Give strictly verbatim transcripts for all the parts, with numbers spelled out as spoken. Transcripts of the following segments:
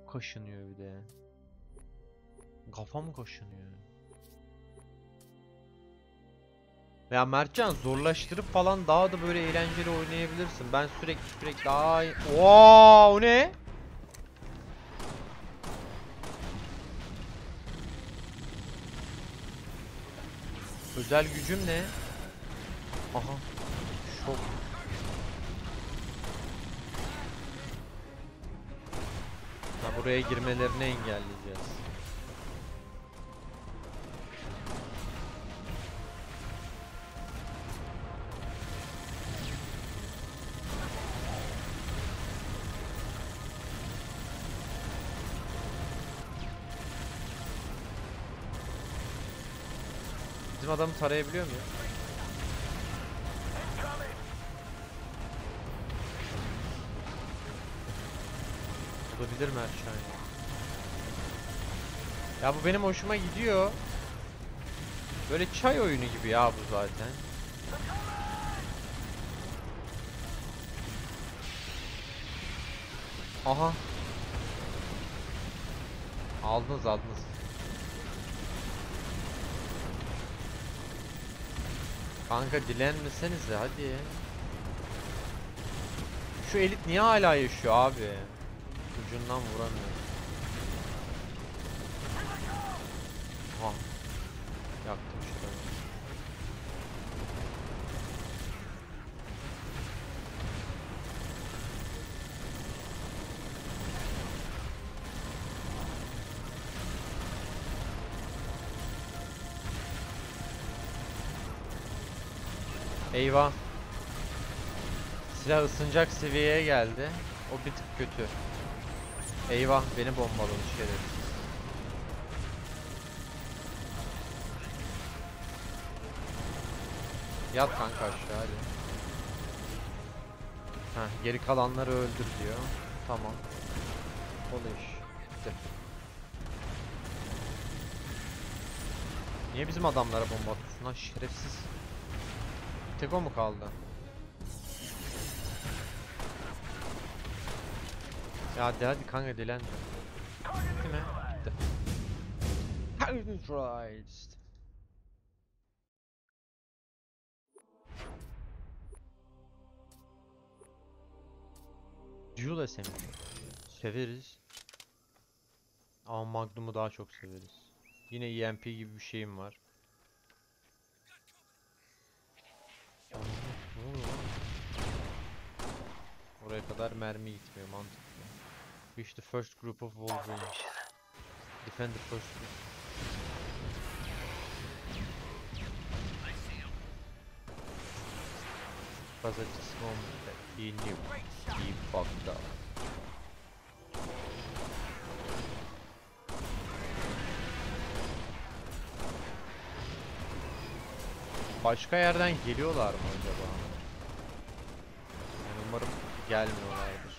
kaşınıyor bir de. Kafam kaşınıyor. Ya Mertcan, zorlaştırıp falan daha da böyle eğlenceli oynayabilirsin. Ben sürekli sürekli daha iyi... Oo, o ne? Özel gücüm ne? Aha. Şok. Ha, buraya girmelerini engelleyeceğiz. Bizim adamı tarayabiliyor muyum? Olabilir mi Erşan ya? Ya bu benim hoşuma gidiyor. Böyle çay oyunu gibi ya bu zaten. Aha. Aldınız aldınız. Kanka dilenmesenize hadi. Şu elit niye hala yaşıyor abi? Ucundan vuramıyor. Aha. Yaktım şurayı. Eyvah. Silah ısınacak seviyeye geldi. O bir tık kötü. Eyvah, beni bombaladı şerefsiz. Yat kanka aşağı hadi. Heh, geri kalanları öldür diyor. Tamam. Ol iş. Bitti. Niye bizim adamlara bomba atıyorsun lan şerefsiz? Tek o mu kaldı? Ya hadi hadi kanka dilenme. Bitti mi? Bitti. Right. Dual S M G. Severiz. Ama Magnum'u daha çok severiz. Yine E M P gibi bir şeyim var. Oraya kadar mermi gitmiyor, mantıklı. Reach the first group of Wolverines. Defend the first group. Because at this moment that he knew he fucked up. Başka yerden geliyorlar mı acaba? Yani umarım gelmiyorlardır.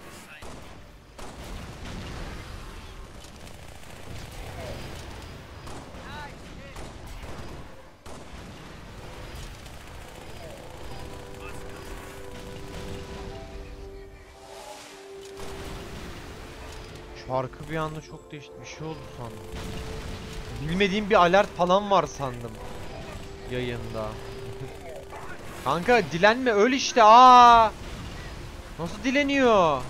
Şarkı bir anda çok değişti, bir şey oldu sandım. Bilmediğim bir alert falan var sandım yayında. Kanka dilenme, öl işte. Aa! Nasıl dileniyor?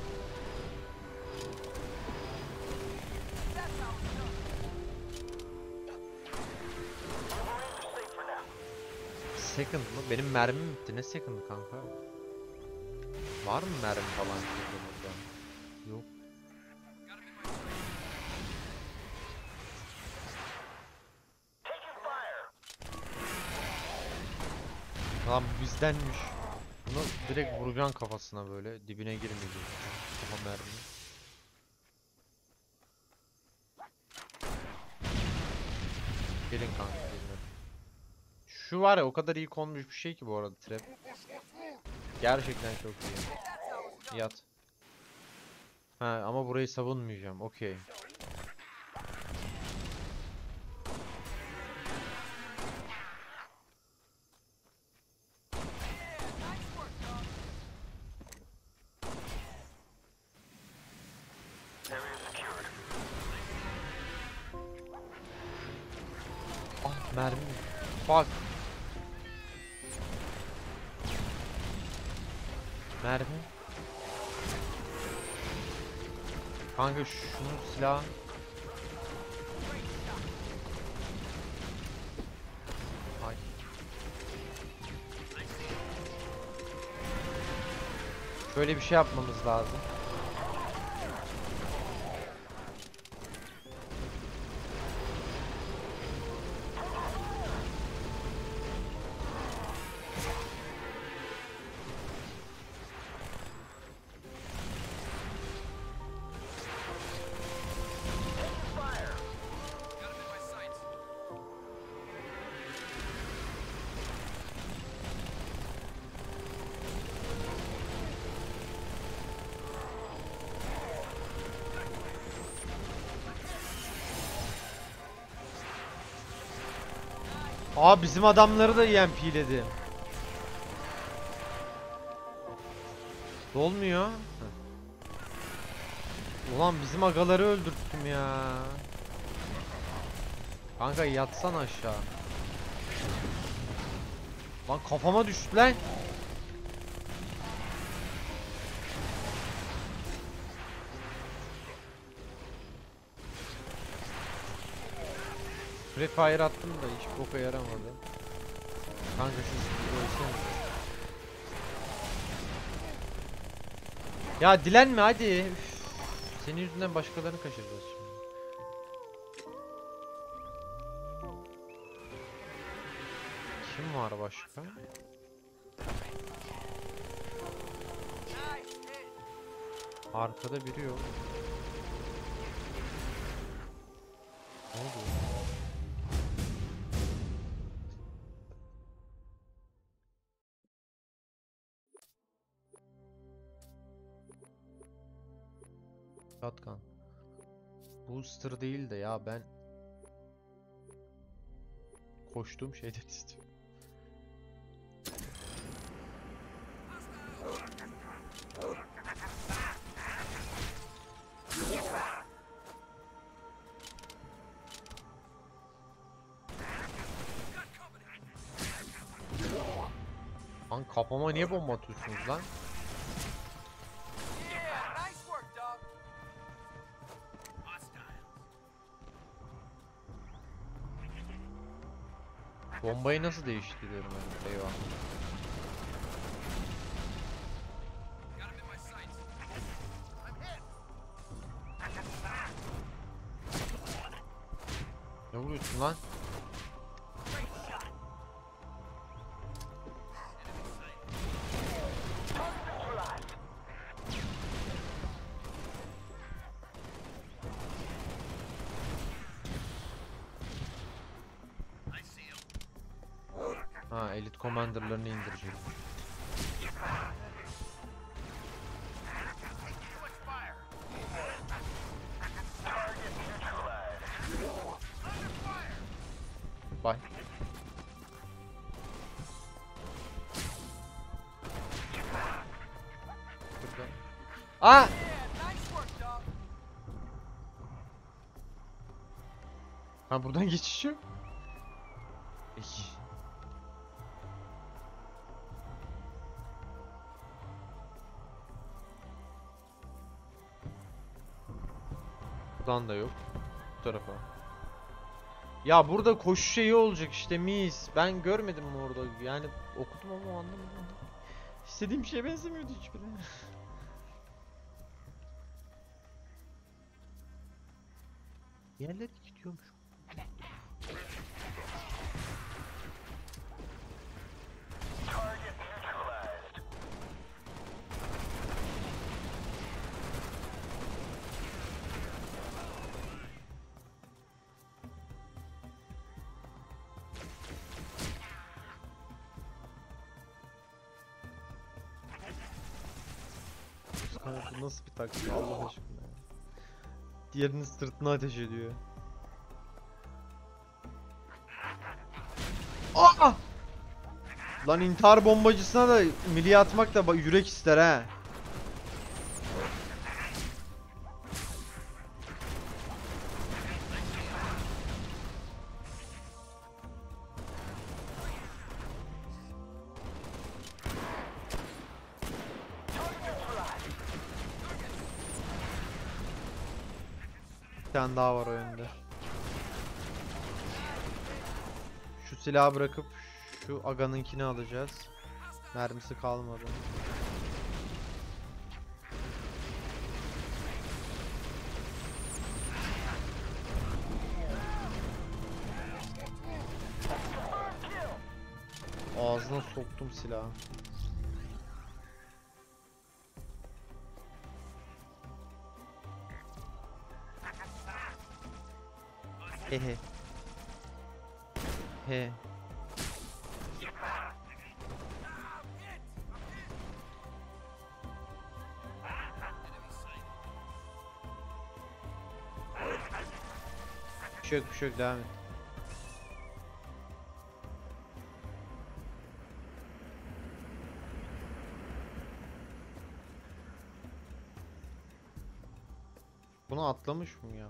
Second mı? Benim mermim bitti. Ne second kanka? Var mı mermi falan burada? Yok. Lan bu bizdenmiş. Bunu direkt vuracaksın kafasına böyle. Dibine girmeyecek. Kafa mermi. Gelin kanka gelin. Şu var ya, o kadar iyi konmuş bir şey ki bu arada trap. Gerçekten çok iyi. Yat. Ha ama burayı savunmayacağım. Okey. Mermi. Fuck. Mermi. Kanka şunun silahı. Ay. Şöyle bir şey yapmamız lazım. Aa, bizim adamları da E M P'ledi. Dolmuyor. Ulan bizim agaları öldürttüm ya. Kanka yatsan aşağı. Lan kafama düştü lan. Free Fire attım da hiç boka yaramadı. Kanka şu ölsene. Ya dilenme hadi. Üf. Senin yüzünden başkalarını kaçıracağız şimdi. Kim var başka? Arkada biri yok. Ne oluyor? Shotgun. Booster değil de ya, ben koştuğum şeyden istiyorum. Lan kafama niye bomba atıyorsunuz lan? Bombayı nasıl değiştiriyorum ben? Eyvah. Ne vuruyorsun lan? Ha, elit commanderlarını indirecek. Bye. Aa! Ha, buradan geçiş yok. İyi. Buradan da yok. Bu tarafa. Ya burada koşu şeyi olacak işte, mis. Ben görmedim mi orada? Yani okudum ama anlamadım. İstediğim şeye benzemiyordu hiçbiri. Yerler gidiyormuş. Bu nasıl bir taktik Allah aşkına ya. Diğerinin sırtına ateş ediyor. Aa! Lan intihar bombacısına da milli atmak da yürek ister ha. Bir tane daha var o önde. Şu silahı bırakıp şu Aga'nınkini alacağız. Mermisi kalmadı. Ağzına soktum silahı. Hehe. He. Bir şey yok, bir şey yok, devam et. Bunu atlamış mı ya?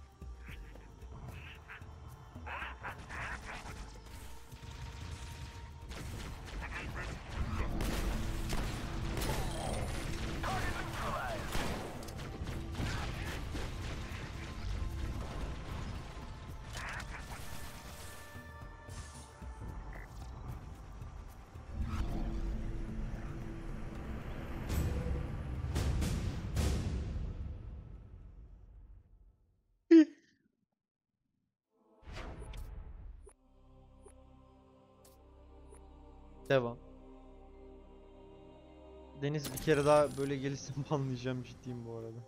Devam. Deniz bir kere daha böyle gelirsin banlayacağım, ciddiyim bu arada.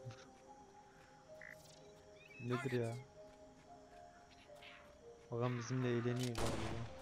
Nedir ya? Bakalım bizimle eğleniyor galiba.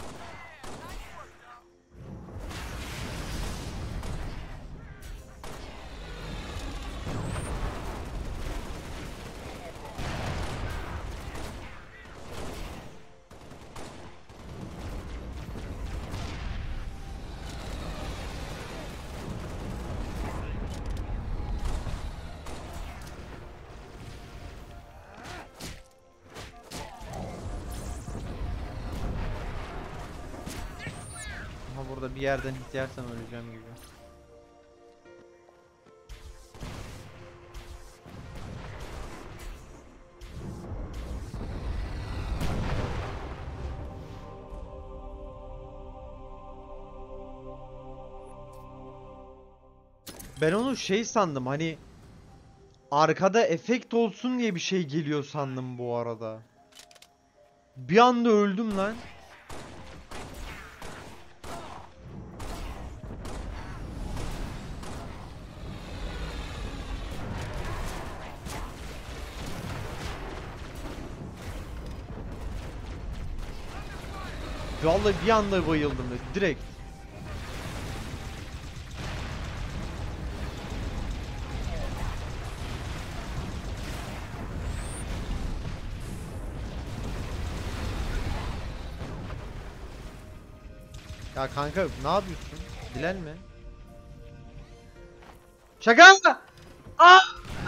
Ama burada bir yerden ihtiyarsam öleceğim gibi. Ben onu şey sandım, hani arkada efekt olsun diye bir şey geliyor sandım bu arada. Bir anda öldüm lan. Vallahi bir anda bayıldım direkt. Ya kanka ne yapıyorsun? Dilenme. Şaka! Aa!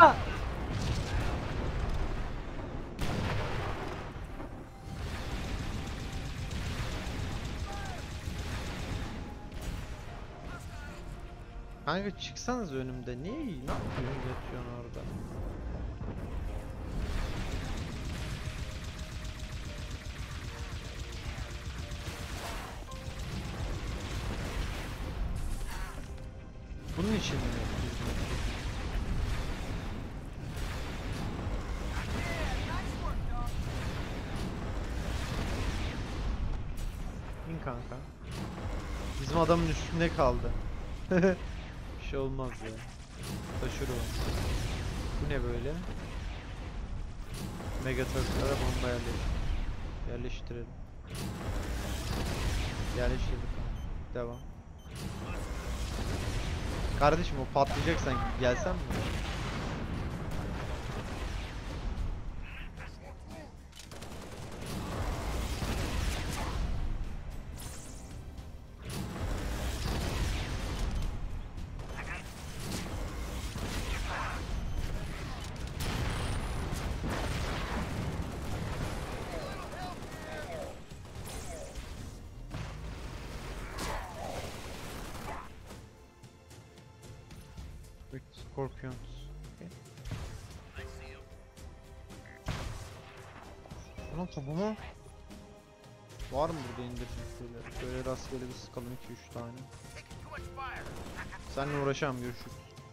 Kanka çıksanız önümde. Niye? Ne yapıyorsun, yatıyorsun orada? Bunun için mi? İn kanka. Bizim adamın üstünde kaldı. Bir şey olmaz ya. Taşır o. Bu ne böyle? Megaturklara bomba yerleştir. Yerleştirelim. Yerleştirdik. Devam. Kardeşim o patlayacak sanki. Gelsen mi? With scorpions. Okay. Ulan kafama. Var mı burada indirecek şeyler? Böyle rastgele bir sıkalım iki üç tane. Seninle uğraşamam, görüşürüz.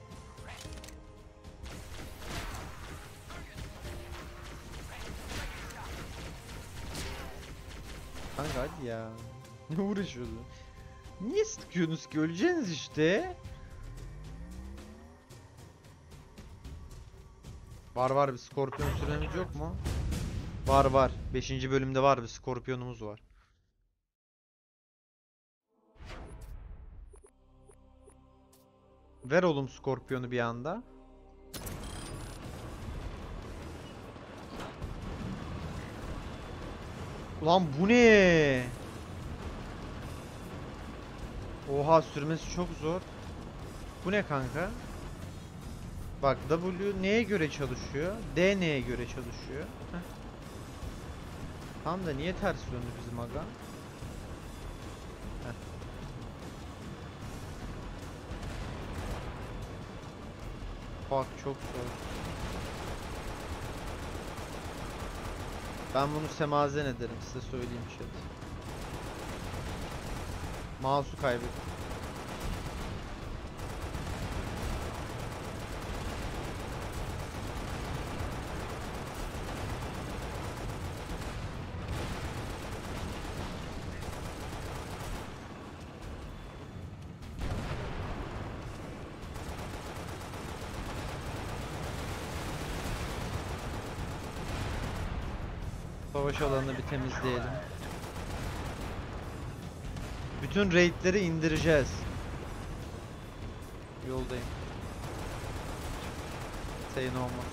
Kanka hadi ya. Ne uğraşıyorsun? Niye sıkıyorsunuz ki? Öleceksiniz işte. Var var, bir skorpiyon süremiz yok mu? Var var. beşinci bölümde var, bir skorpiyonumuz var. Ver oğlum skorpiyonu bir anda. Ulan bu ne? Oha, sürmesi çok zor. Bu ne kanka? Bak W neye göre çalışıyor? D neye göre çalışıyor? Heh. Tam da niye ters döndü bizim aga? Heh. Bak çok zor. Ben bunu semazen ederim, size söyleyeyim chat. Mouse'u kaybettim. Savaş alanını bir temizleyelim. Bütün raidleri indireceğiz. Yoldayım. Say no more.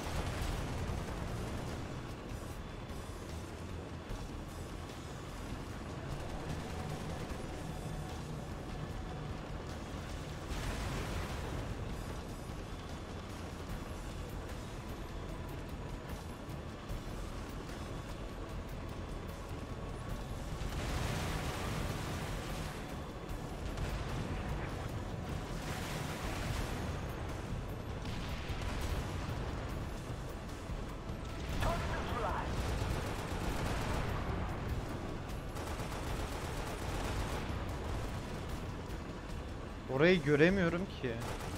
Orayı göremiyorum ki.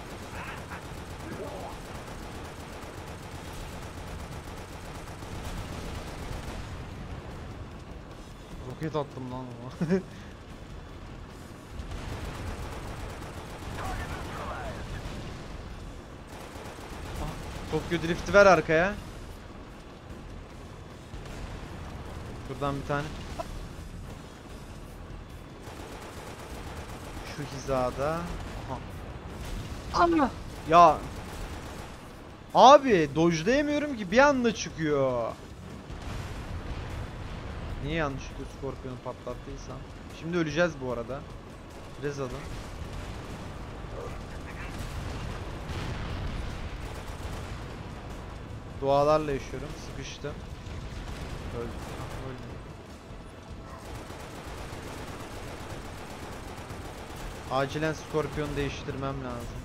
Roket attım lan ama. Tokyo Drift'i ver arkaya. Şuradan bir tane. Şu hizada. Aha. Allah. Ya. Abi dodge'layamıyorum ki, bir anda çıkıyor. Niye yanlışlıkla Scorpion'u patlattıysam. Şimdi öleceğiz bu arada. Rez alın. Dualarla yaşıyorum. Sıkıştım. Öldüm. Ah, öldüm. Acilen Scorpion'u değiştirmem lazım.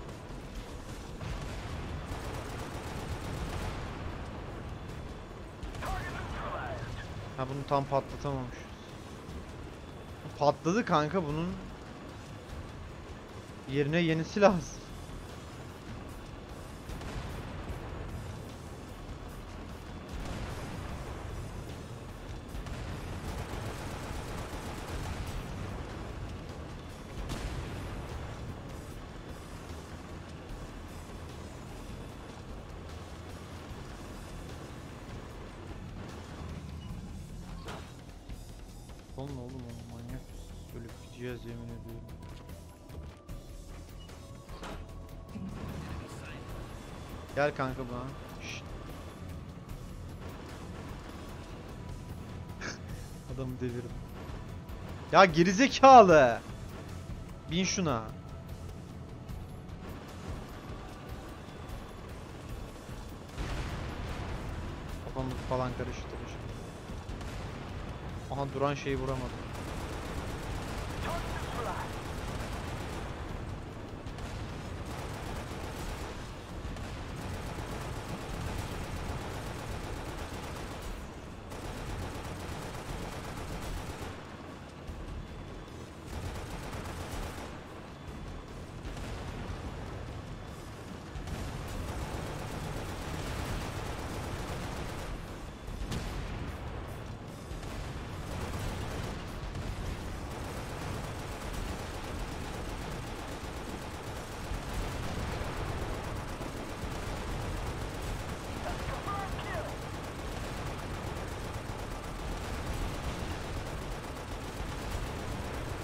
Ha, bunu tam patlatamamışız. Patladı kanka, bunun yerine yenisi lazım. Olma oğlum, oğlum manyak mısın? Ölüp gideceğiz yemin ediyorum. Gel kanka bana. Şşt. Adamı devirdim. Ya gerizekalı. Bin şuna. Kafamı falan karıştırır. Aha, duran şeyi vuramadım.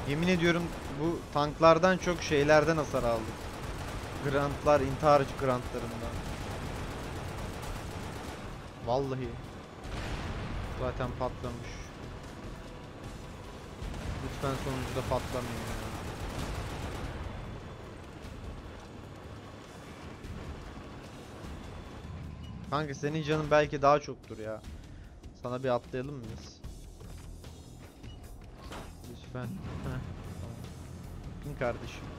Yemin ediyorum bu tanklardan çok şeylerden hasar aldık. Grantlar, intihar grantlarından. Vallahi. Zaten patlamış. Lütfen sonuncuda patlamayın ya. Kanka senin canın belki daha çoktur ya. Sana bir atlayalım mı biz? Lütfen. Heh. Bin kardeşim.